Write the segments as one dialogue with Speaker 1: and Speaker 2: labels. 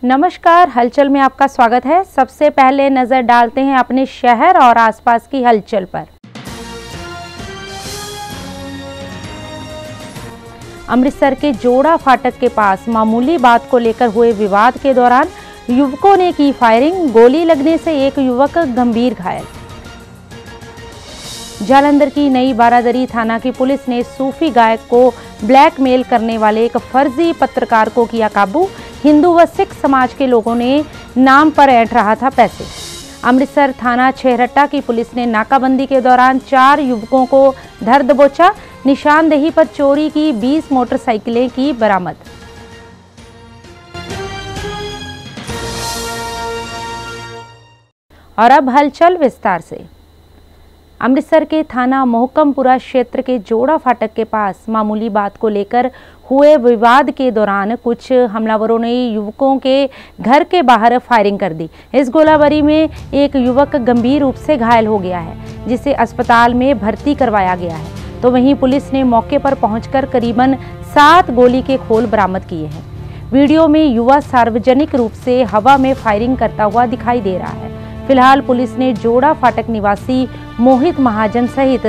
Speaker 1: नमस्कार, हलचल में आपका स्वागत है। सबसे पहले नजर डालते हैं अपने शहर और आसपास की हलचल पर। अमृतसर के जोड़ा फाटक के पास मामूली बात को लेकर हुए विवाद के दौरान युवकों ने की फायरिंग। गोली लगने से एक युवक गंभीर घायल। जालंधर की नई बारादरी थाना की पुलिस ने सूफी गायक को ब्लैकमेल करने वाले एक फर्जी पत्रकार को किया काबू। हिंदू व सिख समाज के लोगों ने नाम पर ऐंठ रहा था पैसे। अमृतसर थाना छेहरट्टा की पुलिस ने नाकाबंदी के दौरान 4 युवकों को धर दबोचा। निशानदेही पर चोरी की 20 मोटरसाइकिलें की बरामद। और अब हलचल विस्तार से। अमृतसर के थाना मोहकमपुरा क्षेत्र के जोड़ा फाटक के पास मामूली बात को लेकर हुए विवाद के दौरान कुछ हमलावरों ने युवकों के घर के बाहर फायरिंग कर दी। इस गोलाबारी में एक युवक गंभीर रूप से घायल हो गया है, जिसे अस्पताल में भर्ती करवाया गया है। तो वहीं पुलिस ने मौके पर पहुंचकर करीबन 7 गोली के खोल बरामद किए हैं। वीडियो में युवा सार्वजनिक रूप से हवा में फायरिंग करता हुआ दिखाई दे रहा है। फिलहाल पुलिस ने जोड़ा फाटक निवासी मोहित महाजन सहित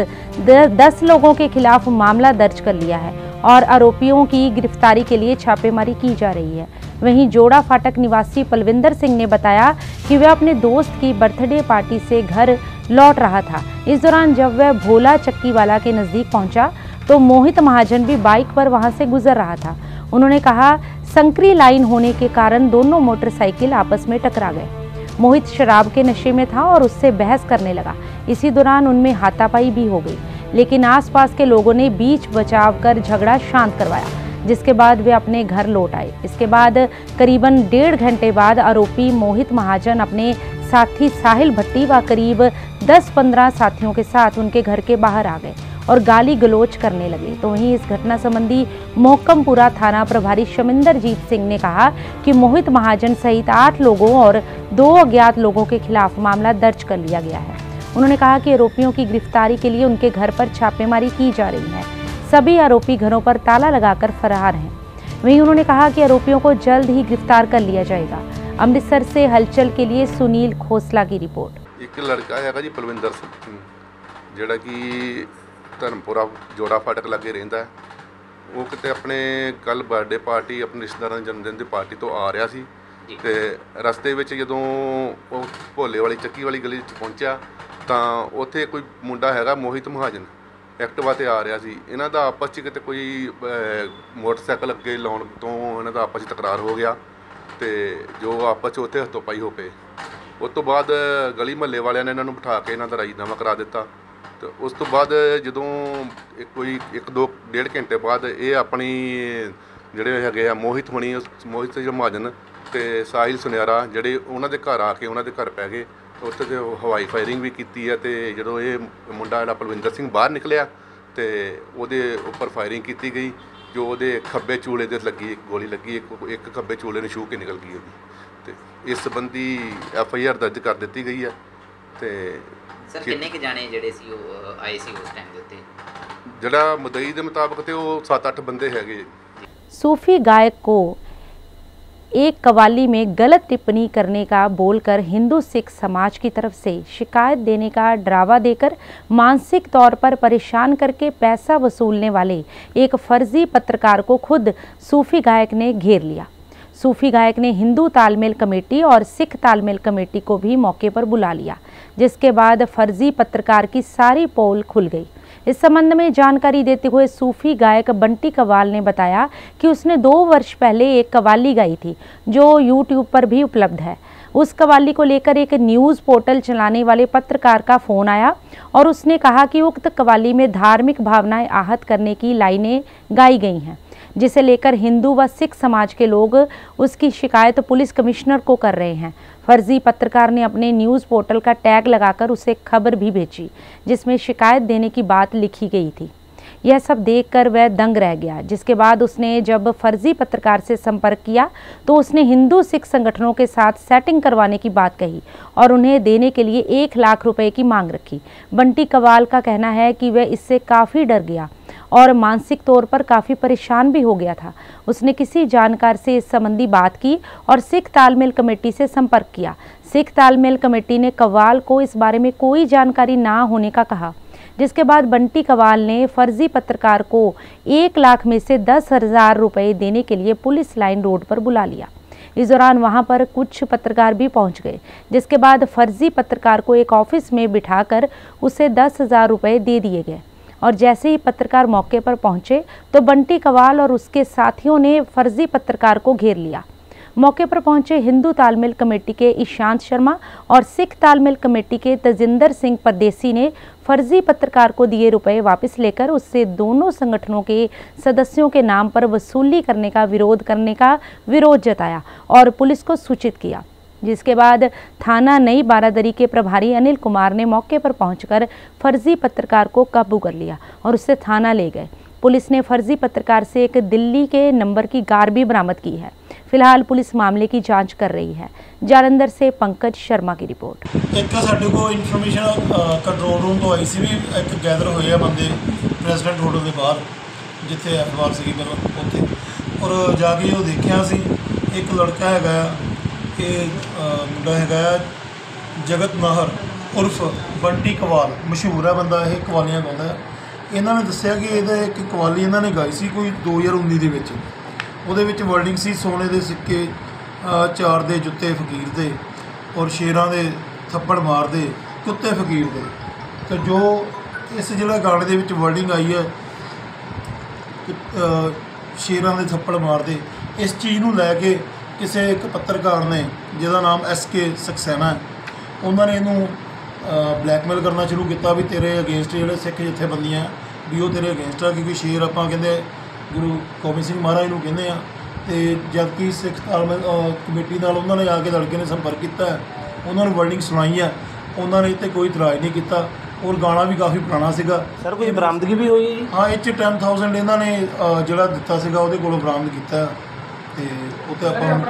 Speaker 1: 10 लोगों के खिलाफ मामला दर्ज कर लिया है और आरोपियों की गिरफ्तारी के लिए छापेमारी की जा रही है। वहीं जोड़ा फाटक निवासी पलविंदर सिंह ने बताया कि वह अपने दोस्त की बर्थडे पार्टी से घर लौट रहा था। इस दौरान जब वह भोला चक्की वाला के नज़दीक पहुंचा तो मोहित महाजन भी बाइक पर वहां से गुजर रहा था। उन्होंने कहा, संकरी लाइन होने के कारण दोनों मोटरसाइकिल आपस में टकरा गए। मोहित शराब के नशे में था और उससे बहस करने लगा। इसी दौरान उनमें हाथापाई भी हो गई, लेकिन आसपास के लोगों ने बीच बचाव कर झगड़ा शांत करवाया, जिसके बाद वे अपने घर लौट आए। इसके बाद करीबन 1.5 घंटे बाद आरोपी मोहित महाजन अपने साथी साहिल भट्टी व करीब 10-15 साथियों के साथ उनके घर के बाहर आ गए और गाली गलौज करने लगे। तो वहीं इस घटना संबंधी मोहकमपुरा थाना प्रभारी शमिंदरजीत सिंह ने कहा कि मोहित महाजन सहित 8 लोगों और 2 अज्ञात लोगों के खिलाफ मामला दर्ज कर लिया गया है। उन्होंने कहा कि आरोपियों की गिरफ्तारी के लिए उनके घर पर छापेमारी की जा रही है। सभी आरोपी घरों पर ताला लगाकर फरार हैं। वहीं उन्होंने कहा कि आरोपियों को जल्द ही गिरफ्तार कर लिया जाएगा। अमृतसर से हलचल के लिए सुनील खोसला की रिपोर्ट।
Speaker 2: एक लड़का है जी पलविंदर सिंह, ਜਿਹੜਾ ਕਿ ਧਰਮਪੁਰਾ जोड़ा फाटक लागे ਰਹਿੰਦਾ है। वो किते अपने कल बर्थडे पार्टी अपने रिश्तेदारों के जन्मदिन की पार्टी तो आ रहा सी ते रस्ते ਵਿੱਚ ਜਦੋਂ ਉਹ ਭੋਲੇ ਵਾਲੀ ਚੱਕੀ ਵਾਲੀ ਗਲੀ 'ਚ ਪਹੁੰਚਿਆ ਤਾਂ ਉੱਥੇ ਕੋਈ ਮੁੰਡਾ ਹੈਗਾ ਮੋਹਿਤ ਮਹਾਜਨ ਐਕਟਿਵਾ ਤੇ ਆ ਰਿਹਾ ਸੀ। ਇਹਨਾਂ ਦਾ ਆਪਸ 'ਚ ਕਿਤੇ ਕੋਈ ਮੋਟਰਸਾਈਕਲ ਅੱਗੇ ਲਾਉਣ ਤੋਂ ਇਹਨਾਂ ਦਾ ਆਪਸ 'ਚ ਤਕਰਾਰ ਹੋ ਗਿਆ ਤੇ ਜੋ ਆਪਸ 'ਚ ਉੱਥੇ ਹੱਥੋਂ ਪਾਈ ਹੋ ਪਏ। ਉਸ ਤੋਂ ਬਾਅਦ ਗਲੀ ਮਹੱਲੇ ਵਾਲਿਆਂ ਨੇ ਇਹਨਾਂ ਨੂੰ ਬਿਠਾ ਕੇ ਇਹਨਾਂ ਦਾ ਰਾਜੀਨਾਮਾ ਕਰਾ ਦਿੱਤਾ। तो उस तो बाद जो कोई 1-2-1.5 घंटे बाद ये अपनी जोड़े है मोहित होनी मोहित महाजन तो साहिल सुनियारा जोड़े उन्होंने घर आके उन्होंने घर पै गए। उत्थे हवाई फायरिंग भी की है। तो जो ये मुंडा जो पलविंदर सिंह बाहर निकलिया तो वो उपर फायरिंग की गई, जो वो खब्बे चूले से लगी गोली लगी, एक खब्बे चूले ने छू के निकल गई। तो इस संबंधी FIR दर्ज कर दी गई है। तो
Speaker 3: सर किन्ने के जाने जड़े सी आए सी उस टाइम देते
Speaker 2: जड़ा मुदई के मुताबिक तो 7-8 बंदे हैगे।
Speaker 1: सूफी गायक को एक कव्वाली में गलत टिप्पणी करने का बोलकर हिंदू सिख समाज की तरफ से शिकायत देने का डरावा देकर मानसिक तौर पर परेशान करके पैसा वसूलने वाले एक फर्जी पत्रकार को खुद सूफी गायक ने घेर लिया। सूफी गायक ने हिंदू तालमेल कमेटी और सिख तालमेल कमेटी को भी मौके पर बुला लिया, जिसके बाद फर्जी पत्रकार की सारी पोल खुल गई। इस संबंध में जानकारी देते हुए सूफी गायक बंटी कव्वाल ने बताया कि उसने 2 वर्ष पहले एक कव्वाली गाई थी, जो YouTube पर भी उपलब्ध है। उस कव्वाली को लेकर एक न्यूज़ पोर्टल चलाने वाले पत्रकार का फ़ोन आया और उसने कहा कि उक्त कव्वाली में धार्मिक भावनाएं आहत करने की लाइनें गाई गई हैं, जिसे लेकर हिंदू व सिख समाज के लोग उसकी शिकायत पुलिस कमिश्नर को कर रहे हैं। फर्जी पत्रकार ने अपने न्यूज़ पोर्टल का टैग लगाकर उसे खबर भी भेजी, जिसमें शिकायत देने की बात लिखी गई थी। यह सब देखकर वह दंग रह गया। जिसके बाद उसने जब फर्जी पत्रकार से संपर्क किया तो उसने हिंदू सिख संगठनों के साथ सेटिंग करवाने की बात कही और उन्हें देने के लिए 1 लाख रुपए की मांग रखी। बंटी कवाल का कहना है कि वह इससे काफ़ी डर गया और मानसिक तौर पर काफ़ी परेशान भी हो गया था। उसने किसी जानकार से इस संबंधी बात की और सिख तालमेल कमेटी से संपर्क किया। सिख तालमेल कमेटी ने कवाल को इस बारे में कोई जानकारी ना होने का कहा, जिसके बाद बंटी कवाल ने फर्जी पत्रकार को 1 लाख में से 10,000 रुपये देने के लिए पुलिस लाइन रोड पर बुला लिया। इस दौरान वहां पर कुछ पत्रकार भी पहुंच गए, जिसके बाद फर्जी पत्रकार को एक ऑफिस में बिठाकर उसे 10,000 रुपये दे दिए गए और जैसे ही पत्रकार मौके पर पहुंचे तो बंटी कवाल और उसके साथियों ने फर्जी पत्रकार को घेर लिया। मौके पर पहुंचे हिंदू तालमेल कमेटी के ईशांत शर्मा और सिख तालमेल कमेटी के तजिंदर सिंह परदेसी ने फर्जी पत्रकार को दिए रुपए वापस लेकर उससे दोनों संगठनों के सदस्यों के नाम पर वसूली करने का विरोध जताया और पुलिस को सूचित किया। जिसके बाद थाना नई बारादरी के प्रभारी अनिल कुमार ने मौके पर पहुंचकर फर्जी पत्रकार को काबू कर लिया और उसे थाना ले गए। पुलिस ने फर्जी पत्रकार से एक दिल्ली के नंबर की कार भी बरामद की है। फिलहाल पुलिस मामले की जांच कर रही है। जालंधर से पंकज शर्मा की रिपोर्ट।
Speaker 4: एक साडे को इन्फॉर्मेशन कंट्रोल रूम तो आई सी भी एक गैदर होए आ बंदे प्रेसिडेंट होटल के बाहर जिथे अखबार सी मतलब उत्थे और जाके वो देखिया सी एक लड़का है ये मुंडा है जगत नाहर उर्फ बंटी कवाल मशहूर है बंदा, ये कवालियां गाउंदा है। इन्होंने दस्सिया कि ये एक कवाली इन्होंने गाई सी कोई 2019 ਦੇ ਵਿੱਚ ਉਹਦੇ ਵਿੱਚ वर्डिंग सी सोने के सिक्के 4 ਦੇ जुत्ते फकीर दे और शेरां दे थप्पड़ मार दे कुत्ते फकीर दे। तो जो इस जिहड़ा गाने दे विच वर्डिंग आई है शेरां दे थप्पड़ मार दे, इस चीज़ नूं लैके किसी एक पत्रकार ने जिहदा नाम SK सक्सेना है उन्होंने इनू ब्लैकमेल करना शुरू किया भी तेरे अगेंस्ट जो सिख जथेबंदियां भी वो तेरे अगेंस्ट आ, क्योंकि शेर आप कहते गुरु गोबिंद सिंह महाराज नूं कहते हैं। तो जबकि सिख तालमेल कमेटी नाल उन्होंने आके लड़के ने संपर्क किया, उन्होंने वर्डिंग सुनाई है, उन्होंने इत्ते कोई इतराज़ नहीं किया और गाना भी काफ़ी पुराना सीगा।
Speaker 5: सर कोई बरामदगी भी हुई?
Speaker 4: हाँ, इस 10,000 इन्होंने जोड़ा दिता सीगा उहदे कोलों बरामद किया। तो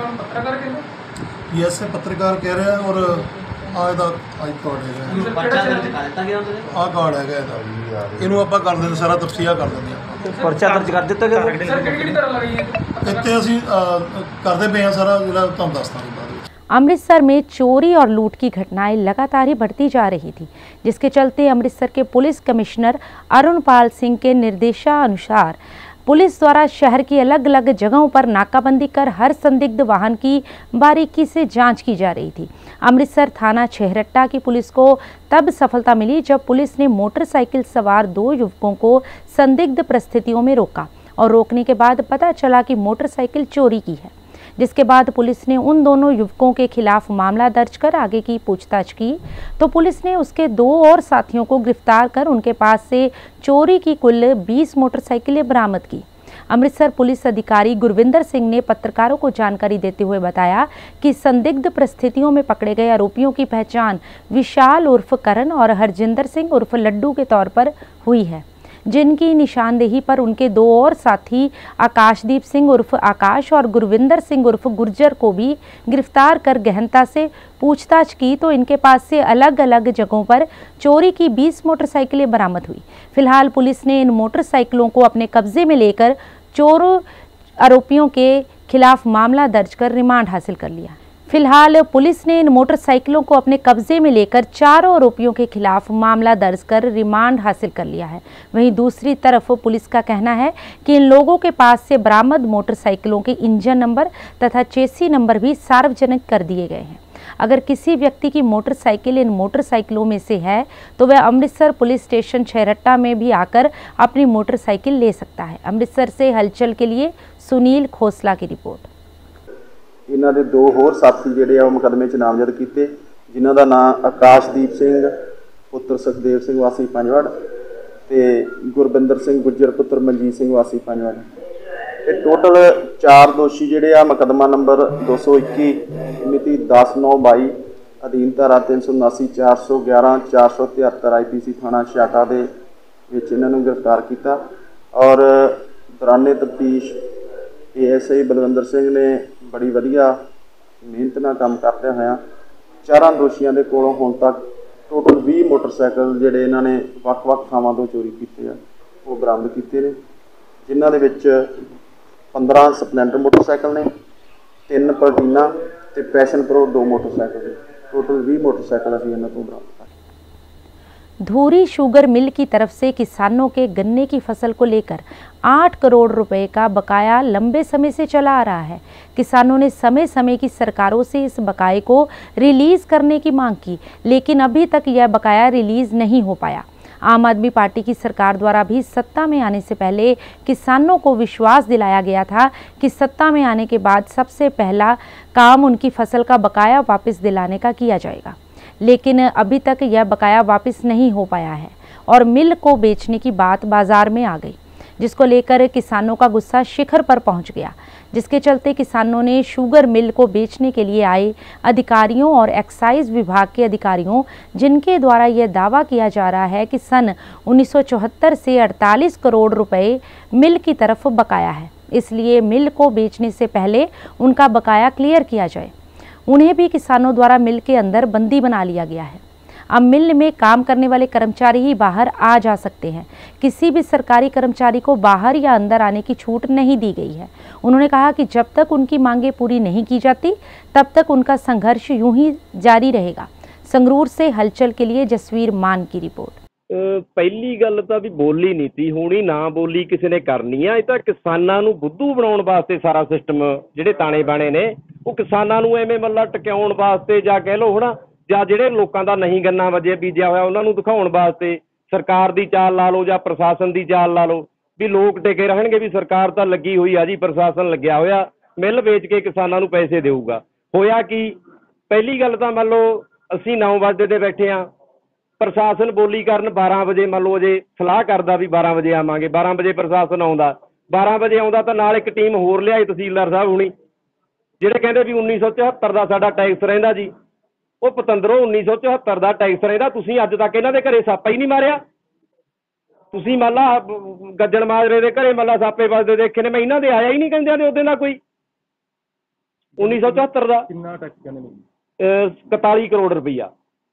Speaker 4: यस पत्रकार कह रहे हैं और आई कार्ड है कार्ड है इनू आप कर देंगे सारा तफसीला कर देंगे।
Speaker 5: पर्चा दर्ज कर दिता गया
Speaker 4: इतने असीं करते पे सारा जिहड़ा तुहानूं दस दांगे बाद विच।
Speaker 1: अमृतसर में चोरी और लूट की घटनाएं लगातार ही बढ़ती जा रही थी, जिसके चलते अमृतसर के पुलिस कमिश्नर अरुणपाल सिंह के निर्देशानुसार पुलिस द्वारा शहर की अलग अलग जगहों पर नाकाबंदी कर हर संदिग्ध वाहन की बारीकी से जांच की जा रही थी। अमृतसर थाना छेहरट्टा की पुलिस को तब सफलता मिली जब पुलिस ने मोटरसाइकिल सवार 2 युवकों को संदिग्ध परिस्थितियों में रोका और रोकने के बाद पता चला कि मोटरसाइकिल चोरी की है। जिसके बाद पुलिस ने उन दोनों युवकों के खिलाफ मामला दर्ज कर आगे की पूछताछ की तो पुलिस ने उसके 2 और साथियों को गिरफ्तार कर उनके पास से चोरी की कुल 20 मोटरसाइकिलें बरामद की। अमृतसर पुलिस अधिकारी गुरविंदर सिंह ने पत्रकारों को जानकारी देते हुए बताया कि संदिग्ध परिस्थितियों में पकड़े गए आरोपियों की पहचान विशाल उर्फ करण और हरजिंदर सिंह उर्फ लड्डू के तौर पर हुई है, जिनकी निशानदेही पर उनके 2 और साथी आकाशदीप सिंह उर्फ आकाश और गुरविंदर सिंह उर्फ गुर्जर को भी गिरफ्तार कर गहनता से पूछताछ की तो इनके पास से अलग अलग जगहों पर चोरी की 20 मोटरसाइकिलें बरामद हुई। फिलहाल पुलिस ने इन मोटरसाइकिलों को अपने कब्जे में लेकर चोर आरोपियों के खिलाफ मामला दर्ज कर रिमांड हासिल कर लिया। फिलहाल पुलिस ने इन मोटरसाइकिलों को अपने कब्जे में लेकर 4 आरोपियों के खिलाफ मामला दर्ज कर रिमांड हासिल कर लिया है। वहीं दूसरी तरफ पुलिस का कहना है कि इन लोगों के पास से बरामद मोटरसाइकिलों के इंजन नंबर तथा चेसी नंबर भी सार्वजनिक कर दिए गए हैं। अगर किसी व्यक्ति की मोटरसाइकिल इन मोटरसाइकिलों में से है तो वह अमृतसर पुलिस स्टेशन छेहरट्टा में भी आकर अपनी मोटरसाइकिल ले सकता है। अमृतसर से हलचल के लिए सुनील खोसला की रिपोर्ट।
Speaker 6: इन्हां दे 2 होर साथी जिहड़े आ मुकदमे च नामजद कीते, जिन्हां दा नाम आकाशदीप सिंह पुत्र सुखदेव सिंह वासी पंजवड़ ते गुरबिंदर सिंह गुज्जर पुत्र मनजीत सिंह वासी पंजवड़। ये टोटल 4 दोषी जिहड़े आ मुकदमा नंबर 221 मिति 10/9/22 अधीन धारा 379 411 473 IPC थाना शाखा दे विच इन्हां नूं गिरफ्तार किया और दौराने तफ्तीश ASI बलविंदर सिंह ने बड़ी वधिया मेहनत नाल काम करदे होया 4 दोषियों के कोलों हुण तक टोटल 20 मोटरसाइकिल जिहड़े इन्हां ने ਵੱਖ-ਵੱਖ ਥਾਵਾਂ ਤੋਂ चोरी कीते आ वो बरामद कीते ने, जिन्हां दे विच 15 स्पलैंडर मोटरसाइकिल ने, 3 प्लैटिना ते पैशन प्रो 2 मोटरसाइकिल ने। टोटल 20 मोटरसाइकिल असीं इन्हां तों बरामद कीते।
Speaker 1: धूरी शुगर मिल की तरफ से किसानों के गन्ने की फसल को लेकर 8 करोड़ रुपए का बकाया लंबे समय से चला आ रहा है। किसानों ने समय समय की सरकारों से इस बकाये को रिलीज करने की मांग की, लेकिन अभी तक यह बकाया रिलीज नहीं हो पाया। आम आदमी पार्टी की सरकार द्वारा भी सत्ता में आने से पहले किसानों को विश्वास दिलाया गया था कि सत्ता में आने के बाद सबसे पहला काम उनकी फसल का बकाया वापस दिलाने का किया जाएगा, लेकिन अभी तक यह बकाया वापस नहीं हो पाया है और मिल को बेचने की बात बाजार में आ गई, जिसको लेकर किसानों का गुस्सा शिखर पर पहुंच गया, जिसके चलते किसानों ने शुगर मिल को बेचने के लिए आए अधिकारियों और एक्साइज विभाग के अधिकारियों, जिनके द्वारा यह दावा किया जा रहा है कि सन 1974 से 48 करोड़ रुपए मिल की तरफ बकाया है, इसलिए मिल को बेचने से पहले उनका बकाया क्लियर किया जाए। उन्हें भी किसानों द्वारा मिल के अंदर बंदी बना लिया गया है। अब मिल में काम करने वाले कर्मचारी ही बाहर आ जा सकते हैं, किसी भी सरकारी कर्मचारी को बाहर या अंदर आने की छूट नहीं दी गई है। उन्होंने कहा कि जब तक उनकी मांगें पूरी नहीं की जाती तब तक उनका संघर्ष यूं ही जारी रहेगा। संगरूर से हलचल के लिए जसवीर मान की रिपोर्ट।
Speaker 7: ਪਹਿਲੀ ਗੱਲ ਤਾਂ ਵੀ ਬੋਲੀ ਨਹੀਂ ਤੀ ਹੋਣੀ, ਨਾ ਬੋਲੀ ਕਿਸੇ ਨੇ ਕਰਨੀ ਆ। ਇਹ ਤਾਂ ਕਿਸਾਨਾਂ ਨੂੰ ਬੁੱਧੂ ਬਣਾਉਣ ਵਾਸਤੇ ਸਾਰਾ ਸਿਸਟਮ ਜਿਹੜੇ ਤਾਣੇ ਬਾਣੇ ਨੇ ਉਹ ਕਿਸਾਨਾਂ ਨੂੰ ਐਵੇਂ ਮੱਲਾ ਟਿਕਾਉਣ ਵਾਸਤੇ ਜਾਂ ਕਹਿ ਲਓ ਹਨਾ, ਜਾਂ ਜਿਹੜੇ ਲੋਕਾਂ ਦਾ ਨਹੀਂ ਗੰਨਾ ਵਜੇ ਬੀਜਿਆ ਹੋਇਆ ਉਹਨਾਂ ਨੂੰ ਦਿਖਾਉਣ ਵਾਸਤੇ ਸਰਕਾਰ ਦੀ ਚਾਲ ਲਾ ਲਓ ਜਾਂ ਪ੍ਰਸ਼ਾਸਨ ਦੀ ਚਾਲ ਲਾ ਲਓ ਵੀ ਲੋਕ ਟਿਕੇ ਰਹਿਣਗੇ ਵੀ ਸਰਕਾਰ ਤਾਂ ਲੱਗੀ ਹੋਈ ਆ ਜੀ, ਪ੍ਰਸ਼ਾਸਨ ਲੱਗਿਆ ਹੋਇਆ, ਮਿੱਲ ਵੇਚ ਕੇ ਕਿਸਾਨਾਂ ਨੂੰ ਪੈਸੇ ਦੇਊਗਾ। ਹੋਇਆ ਕੀ, ਪਹਿਲੀ ਗੱਲ ਤਾਂ ਮੰਨ ਲਓ ਅਸੀਂ 9 ਵਜੇ ਦੇ ਬੈਠੇ ਆ, ਪ੍ਰਸ਼ਾਸਨ ਬੋਲੀ ਕਰਨ 12 ਵਜੇ ਮੰਨ ਲਓ ਜੇ ਸਲਾਹ ਕਰਦਾ ਵੀ 12 ਵਜੇ ਆਵਾਂਗੇ, 12 ਵਜੇ ਪ੍ਰਸ਼ਾਸਨ ਆਉਂਦਾ, 12 ਵਜੇ ਆਉਂਦਾ ਤਾਂ ਨਾਲ ਇੱਕ ਟੀਮ ਹੋਰ ਲਿਆਈ ਤਹਿਸੀਲਦਾਰ ਸਾਹਿਬ ਹੁਣੀ, ਜਿਹੜੇ ਕਹਿੰਦੇ ਵੀ 1974 ਦਾ ਸਾਡਾ ਟੈਕਸ ਰਹਿੰਦਾ ਜੀ। ਉਹ ਪਤੰਦਰੋਂ 1974 ਦਾ ਟੈਕਸ ਰਹਿੰਦਾ, ਤੁਸੀਂ ਅੱਜ ਤੱਕ ਇਹਨਾਂ ਦੇ ਘਰੇ ਸਾਪਾ ਹੀ ਨਹੀਂ ਮਾਰਿਆ। ਤੁਸੀਂ ਮੰਨ ਲਾ ਗੱਜਣ ਮਾਜਰੇ ਦੇ ਘਰੇ ਮੰਨ ਲਾ ਸਾਪੇ ਵੱਜਦੇ ਦੇਖੇ ਨੇ, ਮੈਂ ਇਹਨਾਂ ਦੇ ਆਇਆ ਹੀ ਨਹੀਂ ਕਹਿੰਦਿਆਂ ਦੇ ਉਹਦੇ ਨਾਲ ਕੋਈ 1974 ਦਾ ਕਿੰਨਾ ਟੈਕਸ ਕਹਿੰਦੇ 41 करोड़ रुपया।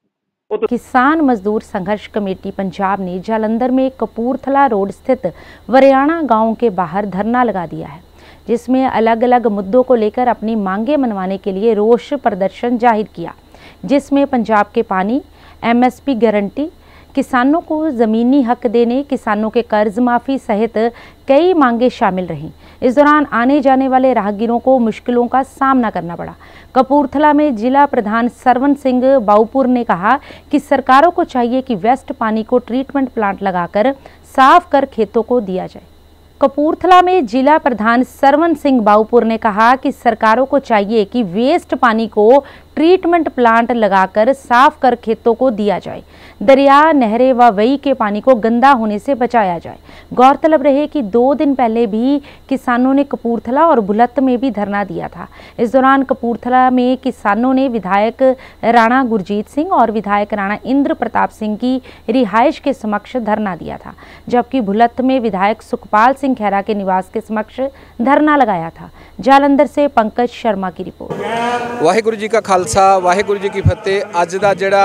Speaker 1: किसान मजदूर संघर्ष कमेटी पंजाब ने जालंधर में कपूरथला रोड स्थित वरियाणा गांव के बाहर धरना लगा दिया है, जिसमें अलग अलग मुद्दों को लेकर अपनी मांगें मनवाने के लिए रोष प्रदर्शन जाहिर किया, जिसमें पंजाब के पानी, MSP गारंटी, किसानों को ज़मीनी हक देने, किसानों के कर्ज माफ़ी सहित कई मांगें शामिल रहीं। इस दौरान आने जाने वाले राहगीरों को मुश्किलों का सामना करना पड़ा। कपूरथला में जिला प्रधान सरवन सिंह बाऊपुर ने कहा कि सरकारों को चाहिए कि वेस्ट पानी को ट्रीटमेंट प्लांट लगाकर साफ कर खेतों को दिया जाए। कपूरथला में जिला प्रधान सरवन सिंह बाऊपुर ने कहा कि सरकारों को चाहिए कि वेस्ट पानी को ट्रीटमेंट प्लांट लगाकर साफ कर खेतों को दिया जाए, दरिया, नहरें व वही के पानी को गंदा होने से बचाया जाए। गौरतलब रहे कि 2 दिन पहले भी किसानों ने कपूरथला और भुलत्त में भी धरना दिया था। इस दौरान कपूरथला में किसानों ने विधायक राणा गुरजीत सिंह और विधायक राणा इंद्र प्रताप सिंह की रिहाइश के समक्ष धरना दिया था, जबकि भुलत्त में विधायक सुखपाल सिंह खैरा के निवास के समक्ष धरना लगाया था। जालंधर से पंकज शर्मा की रिपोर्ट।
Speaker 8: वाहिगुरु जी का खालसा, वाहिगुरु जी की फतेह। अज का जिहड़ा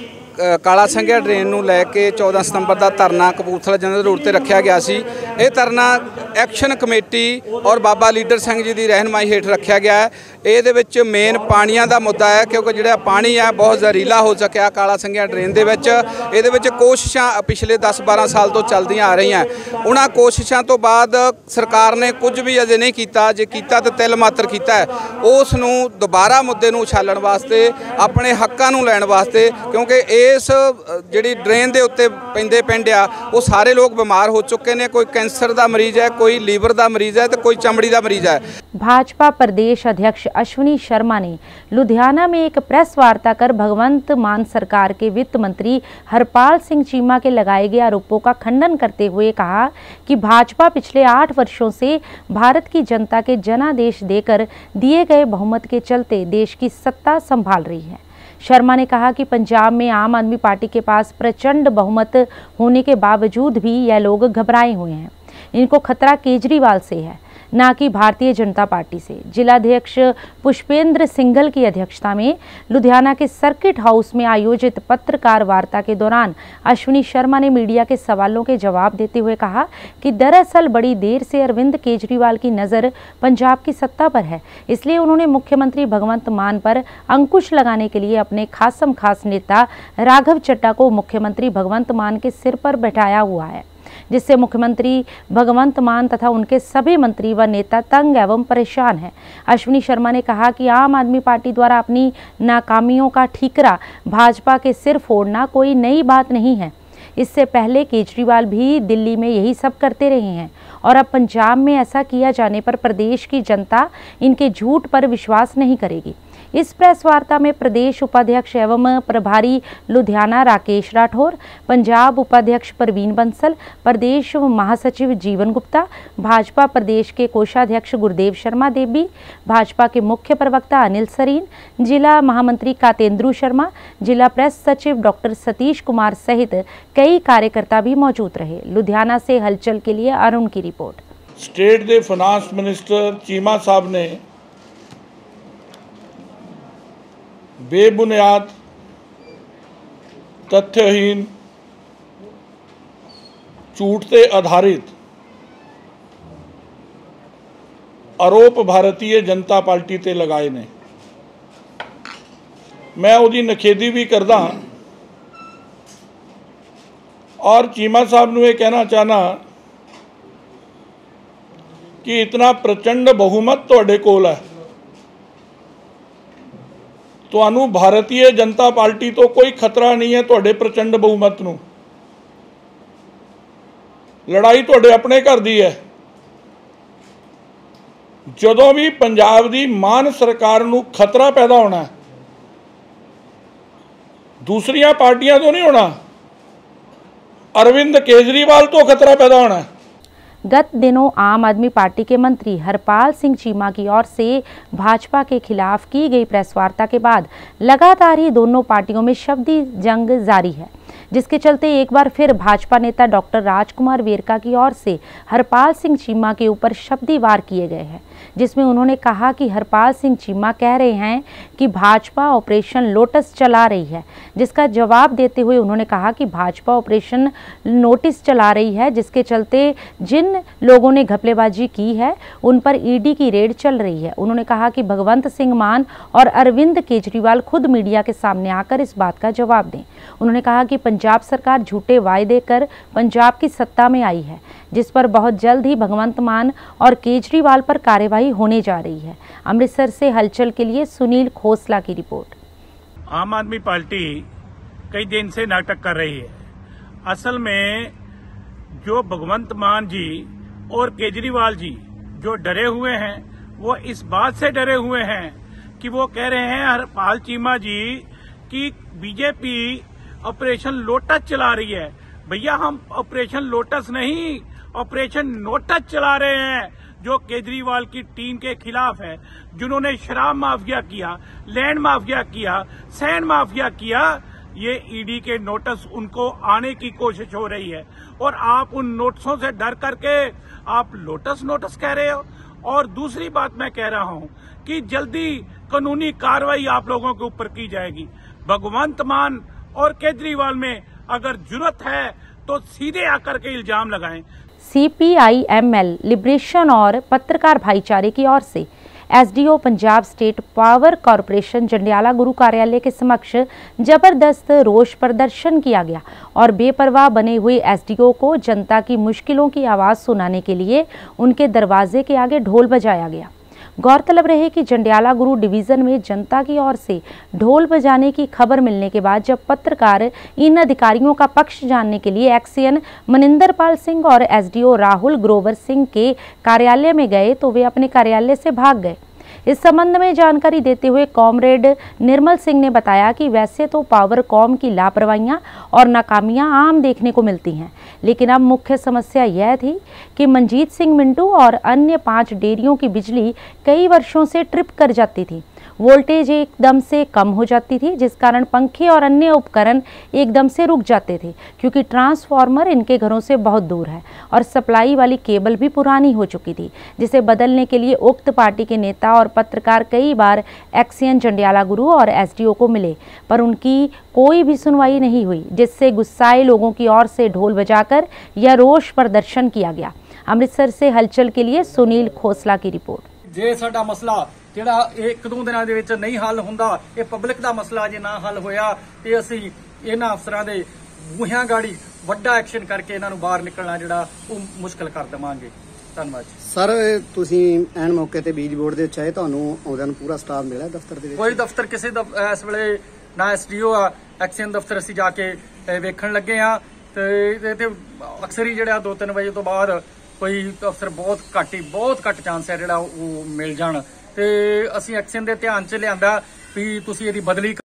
Speaker 8: काला संघिया ड्रेन नूं लैके 14 सितंबर का धरना कपूरथला जनरल रोड पर रखा गया सी। ये धरना एक्शन कमेटी और बाबा लीडर सिंह जी की रहनमाई हेठ रखा गया है। ये मेन पानियां का मुद्दा है, क्योंकि जिहड़ा पानी है बहुत जहरीला हो सकिया काला संघिया ड्रेन दे विच। इहदे विच कोशिशां पिछले 10-12 साल तो चलदियां आ रही हैं। उन्हां कोशिशां तो बाद सरकार ने कुछ भी अजे नहीं किया, जे कीता तो तिल मात्र कीता है। उस नूं दोबारा मुद्दे नूं उछालण वास्ते, अपने हक्कां नूं लैण वास्ते, क्योंकि इस जिहड़ी ड्रेन दे उत्ते पैंदे पिंड आ वो सारे लोग बीमार हो चुके ने। कोई कैंसर का मरीज़ है, कोई लीवर का मरीज़ है, तो कोई चमड़ी का मरीज़ है।
Speaker 1: भाजपा प्रदेश अध्यक्ष अश्विनी शर्मा ने लुधियाना में एक प्रेस वार्ता कर भगवंत मान सरकार के वित्त मंत्री हरपाल सिंह चीमा के लगाए गए आरोपों का खंडन करते हुए कहा कि भाजपा पिछले 8 वर्षों से भारत की जनता के जनादेश देकर दिए गए बहुमत के चलते देश की सत्ता संभाल रही है। शर्मा ने कहा कि पंजाब में आम आदमी पार्टी के पास प्रचंड बहुमत होने के बावजूद भी यह लोग घबराए हुए हैं। इनको खतरा केजरीवाल से है, ना कि भारतीय जनता पार्टी से। जिलाध्यक्ष पुष्पेंद्र सिंघल की अध्यक्षता में लुधियाना के सर्किट हाउस में आयोजित पत्रकार वार्ता के दौरान अश्विनी शर्मा ने मीडिया के सवालों के जवाब देते हुए कहा कि दरअसल बड़ी देर से अरविंद केजरीवाल की नज़र पंजाब की सत्ता पर है, इसलिए उन्होंने मुख्यमंत्री भगवंत मान पर अंकुश लगाने के लिए अपने खासम खास नेता राघव चड्ढा को मुख्यमंत्री भगवंत मान के सिर पर बैठाया हुआ है, जिससे मुख्यमंत्री भगवंत मान तथा उनके सभी मंत्री व नेता तंग एवं परेशान हैं। अश्विनी शर्मा ने कहा कि आम आदमी पार्टी द्वारा अपनी नाकामियों का ठीकरा भाजपा के सिर फोड़ना कोई नई बात नहीं है। इससे पहले केजरीवाल भी दिल्ली में यही सब करते रहे हैं और अब पंजाब में ऐसा किया जाने पर प्रदेश की जनता इनके झूठ पर विश्वास नहीं करेगी। इस प्रेस वार्ता में प्रदेश उपाध्यक्ष एवं प्रभारी लुधियाना राकेश राठौर, पंजाब उपाध्यक्ष परवीन बंसल, प्रदेश महासचिव जीवन गुप्ता, भाजपा प्रदेश के कोषाध्यक्ष गुरदेव शर्मा देवी, भाजपा के मुख्य प्रवक्ता अनिल सरीन, जिला महामंत्री कातेंद्रू शर्मा, जिला प्रेस सचिव डॉक्टर सतीश कुमार सहित कई कार्यकर्ता भी मौजूद रहे। लुधियाना से हलचल के लिए अरुण की रिपोर्ट।
Speaker 9: स्टेट के फाइनेंस मिनिस्टर चीमा साहब ने बेबुनियाद, तथ्यहीन, झूठ से आधारित आरोप भारतीय जनता पार्टी ते लगाए ने। मैं उहदी नखेदी भी करदा और चीमा साहब नूं ये कहना चाहना कि इतना प्रचंड बहुमत तुहाडे कोल है, तुहानू भारतीय जनता पार्टी तो कोई खतरा नहीं है। तुहाडे प्रचंड बहुमत नूं लड़ाई तुहाडे अपने घर दी है। जदों भी पंजाब दी मान सरकार नूं खतरा पैदा होना है, दूसरियां पार्टियां तो नहीं होना, अरविंद केजरीवाल तो खतरा पैदा होना है।
Speaker 1: गत दिनों आम आदमी पार्टी के मंत्री हरपाल सिंह चीमा की ओर से भाजपा के खिलाफ की गई प्रेस वार्ता के बाद लगातार ही दोनों पार्टियों में शब्दी जंग जारी है, जिसके चलते एक बार फिर भाजपा नेता डॉक्टर राजकुमार वेरका की ओर से हरपाल सिंह चीमा के ऊपर शब्दी वार किए गए हैं, जिसमें उन्होंने कहा कि हरपाल सिंह चीमा कह रहे हैं कि भाजपा ऑपरेशन लोटस चला रही है, जिसका जवाब देते हुए उन्होंने कहा कि भाजपा ऑपरेशन नोटिस चला रही है, जिसके चलते जिन लोगों ने घपलेबाजी की है उन पर ईडी की रेड चल रही है। उन्होंने कहा कि भगवंत सिंह मान और अरविंद केजरीवाल खुद मीडिया के सामने आकर इस बात का जवाब दें। उन्होंने कहा कि पंजाब सरकार झूठे वायदे कर पंजाब की सत्ता में आई है, जिस पर बहुत जल्द ही भगवंत मान और केजरीवाल पर कार्यवाही होने जा रही है। अमृतसर से हलचल के लिए सुनील खोसला की रिपोर्ट।
Speaker 10: आम आदमी पार्टी कई दिन से नाटक कर रही है। असल में जो भगवंत मान जी और केजरीवाल जी जो डरे हुए हैं, वो इस बात से डरे हुए हैं कि वो कह रहे हैं हरपाल चीमा जी कि बीजेपी ऑपरेशन लोटस चला रही है। भैया, हम ऑपरेशन लोटस नहीं, ऑपरेशन नोटस चला रहे हैं, जो केजरीवाल की टीम के खिलाफ है, जिन्होंने शराब माफिया किया, लैंड माफिया किया, सैंड माफिया किया। ये ईडी के नोटिस उनको आने की कोशिश हो रही है और आप उन नोटिसों से डर करके आप लोटस नोटिस कह रहे हो। और दूसरी बात मैं कह रहा हूं कि जल्दी कानूनी कार्रवाई आप लोगों के ऊपर की जाएगी। भगवंत मान और केजरीवाल में अगर जरूरत है तो सीधे आकर के इल्जाम लगाएं।
Speaker 1: CPIML लिबरेशन और पत्रकार भाईचारे की ओर से SDO Punjab state power corporation Jandiala Guru कार्यालय के समक्ष जबरदस्त रोष प्रदर्शन किया गया और बेपरवाह बने हुए SDO को जनता की मुश्किलों की आवाज़ सुनाने के लिए उनके दरवाजे के आगे ढोल बजाया गया। गौरतलब रहे कि जंडियाला गुरु डिवीज़न में जनता की ओर से ढोल बजाने की खबर मिलने के बाद जब पत्रकार इन अधिकारियों का पक्ष जानने के लिए एक्सीएन मनिंदर पाल सिंह और SDO राहुल ग्रोवर सिंह के कार्यालय में गए तो वे अपने कार्यालय से भाग गए। इस संबंध में जानकारी देते हुए कॉमरेड निर्मल सिंह ने बताया कि वैसे तो पावर कॉम की लापरवाहियां और नाकामियां आम देखने को मिलती हैं, लेकिन अब मुख्य समस्या यह थी कि मनजीत सिंह मिंटू और अन्य 5 डेयरियों की बिजली कई वर्षों से ट्रिप कर जाती थी। वोल्टेज एकदम से कम हो जाती थी, जिस कारण पंखे और अन्य उपकरण एकदम से रुक जाते थे, क्योंकि ट्रांसफार्मर इनके घरों से बहुत दूर है और सप्लाई वाली केबल भी पुरानी हो चुकी थी, जिसे बदलने के लिए उक्त पार्टी के नेता और पत्रकार कई बार एक्सियन जंडियाला गुरु और एसडीओ को मिले, पर उनकी कोई भी सुनवाई नहीं हुई, जिससे गुस्साए लोगों की ओर से ढोल बजाकर यह रोष प्रदर्शन किया गया। अमृतसर से हलचल के लिए सुनील खोसला की रिपोर्ट।
Speaker 11: जे साडा मसला ਜਿਹੜਾ ਇੱਕ ਦੋ ਦਿਨਾਂ ਦੇ ਵਿੱਚ ਨਹੀਂ ਹੱਲ ਹੁੰਦਾ, ਇਹ ਪਬਲਿਕ ਦਾ ਮਸਲਾ ਜੇ ਨਾ ਹੱਲ ਹੋਇਆ ਤੇ ਅਸੀਂ ਇਹਨਾਂ ਅਫਸਰਾਂ ਦੇ ਬੂਹਿਆਂ ਗਾੜੀ ਵੱਡਾ ਐਕਸ਼ਨ ਕਰਕੇ ਇਹਨਾਂ ਨੂੰ ਬਾਹਰ ਨਿਕਲਣਾ ਜਿਹੜਾ ਉਹ ਮੁਸ਼ਕਲ ਕਰ ਦੇਵਾਂਗੇ। ਧੰਨਵਾਦ
Speaker 12: ਸਰ। ਤੁਸੀਂ ਐਨ ਮੌਕੇ ਤੇ ਬੀਜ ਬੋਰਡ ਦੇ ਚਾਹੇ ਤੁਹਾਨੂੰ ਆਉਂਦਿਆਂ ਨੂੰ ਪੂਰਾ ਸਟਾਫ ਮਿਲਿਆ ਦਫ਼ਤਰ ਦੇ ਵਿੱਚ?
Speaker 11: ਕੋਈ ਦਫ਼ਤਰ ਕਿਸੇ ਇਸ ਵੇਲੇ ਨਾ ਐਸਡੀਓ ਆ, ਐਕਸ਼ਨ ਦਫ਼ਤਰ ਅਸੀਂ ਜਾ ਕੇ ਵੇਖਣ ਲੱਗੇ ਆ ਤੇ ਅਕਸਰ ਹੀ ਜਿਹੜਾ 2-3 ਵਜੇ ਤੋਂ ਬਾਅਦ ਕੋਈ ਅਫਸਰ ਬਹੁਤ ਘੱਟ ਚਾਂਸ ਹੈ ਜਿਹੜਾ ਉਹ ਮਿਲ ਜਾਣ ਤੇ ਅਸੀਂ ਐਕਸ਼ਨ ਦੇ ਧਿਆਨ 'ਚ ਲਿਆਂਦਾ ਵੀ ਤੁਸੀਂ ਇਹਦੀ ਬਦਲੀ